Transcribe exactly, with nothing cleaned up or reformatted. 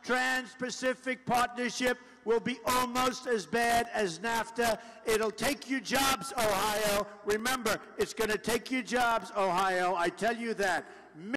Trans-Pacific Partnership will be almost as bad as NAFTA. It'll take your jobs, Ohio. Remember, it's going to take your jobs, Ohio. I tell you that.